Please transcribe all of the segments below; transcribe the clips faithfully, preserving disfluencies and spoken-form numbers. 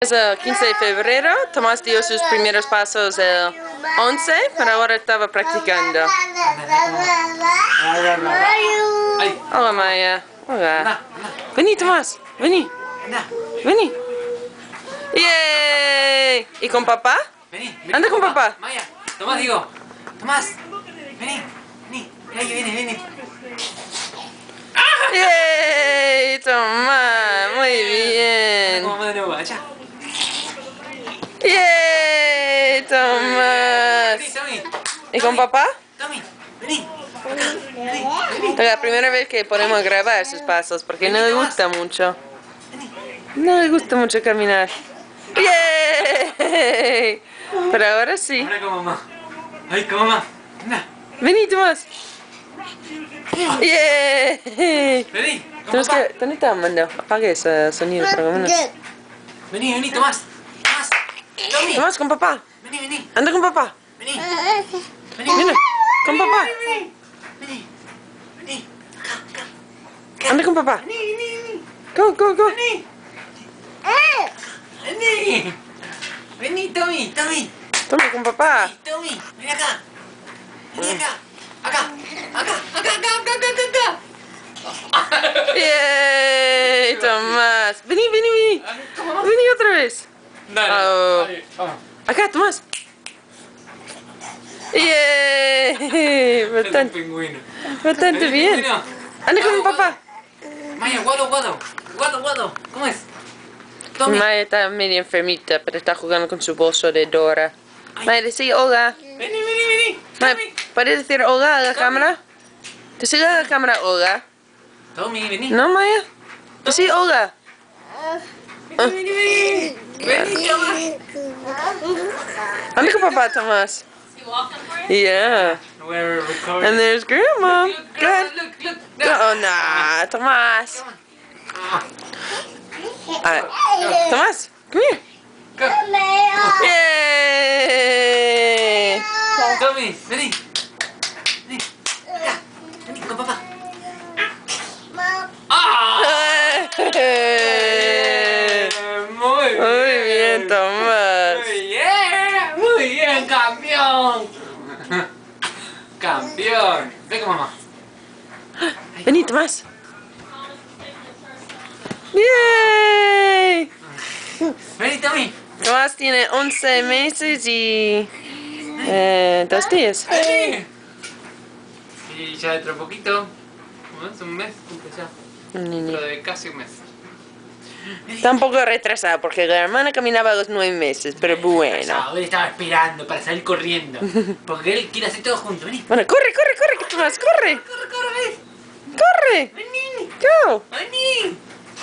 Es el quince de febrero, Tomás dio sus primeros pasos el once, pero ahora estaba practicando. Hola Maya, hola. Vení Tomás, vení, vení. ¡Yay! ¿Y con papá? Vení, vení. Anda con papá. Maya, Tomás, digo. Tomás, vení, vení. Ahí viene, viene. ¡Yay! Tomás, muy bien. Vamos de nuevo, allá. ¡Yay! Tomás. Vení, Tommy. ¿Y con papá? Tommy, vení. Acá, vení, vení. Es la primera vez que podemos grabar sus pasos porque no le gusta mucho. Vení. No le gusta mucho caminar. ¡Yay! Pero ahora sí. Ahora con mamá. Ay, con mamá. Anda. Vení, Tomás. ¡Yay! Vení, con Tenemos papá. que... ¿Dónde está Amanda? Apague ese sonido por lo menos. Vení, vení, Tomás. Tomás. Tommy. Tomás, con papá. Vení, vení. Anda con papá. Vení. Vení. Mira, con papá. Vení. Vení. Vení. Acá, acá. Anda con papá. Vení, vení, vení. Go, go, go. Vení. Vení. Vení, Tommy, Tommy. Toma con papá. Tommy, ven acá. Vení acá. Acá. Acá, acá, acá, acá, acá, acá. ¡Yay! Tomás. Vení, vení, vení. Vení otra vez. Dale, Oh. dale, vamos. Acá, Tomás. ¡Yay! Es un Bastante, pingüino. bastante bien. Pingüino. Anda con Guado, papá. guado. Maya, guado, guado. Guado, guado. ¿Cómo es? Tommy. Maya está medio enfermita, pero está jugando con su bolso de Dora. Maya, decí hola. Vení, vení, vení. Maya, Tommy. ¿puedes decir hola a la cámara? Decí a la cámara hola. Tommy, vení. ¿No, Maya? Decí hola. Vení, vení, vení. Vení, Tomás. Anda con papá, Tomás. Yeah. We're recording. And there's Grandma. Look, Good. look, look, look. Oh, nah, Tomás. Alright. Tomás, come here. Go. Yay! Tommy, vení. Vení. Acá. Vení con papá. ¡Ah! Eh, Muy bien. Muy bien, Tomás. Muy bien. Muy bien, campeón. Campeón. Ven con mamá. Vení, Tomás. Yay! Vení, Tommy. Tomás tiene once meses y eh, dos días. Vení. Y ya dentro de poquito, ¿cómo es? Un mes, cumple ya. Un niño. Dentro de casi un mes. Está un poco retrasada porque la hermana caminaba a los nueve meses, pero bueno. Él estaba esperando para salir corriendo. Porque él quiere hacer todo junto. Vení. Bueno, corre, corre, corre, que Tomás, corre. Corre, corre, vení. Corre. Vení. Go. Vení.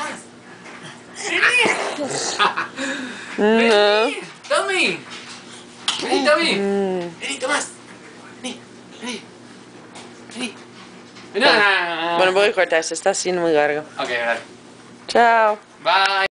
No. Vení. Tommy. Vení, Tommy. Mm. Vení, Tomás. Vení. Vení. Vení. Vení. Bueno, voy a cortar, se está haciendo muy largo. Ok, vale. Chao. Bye.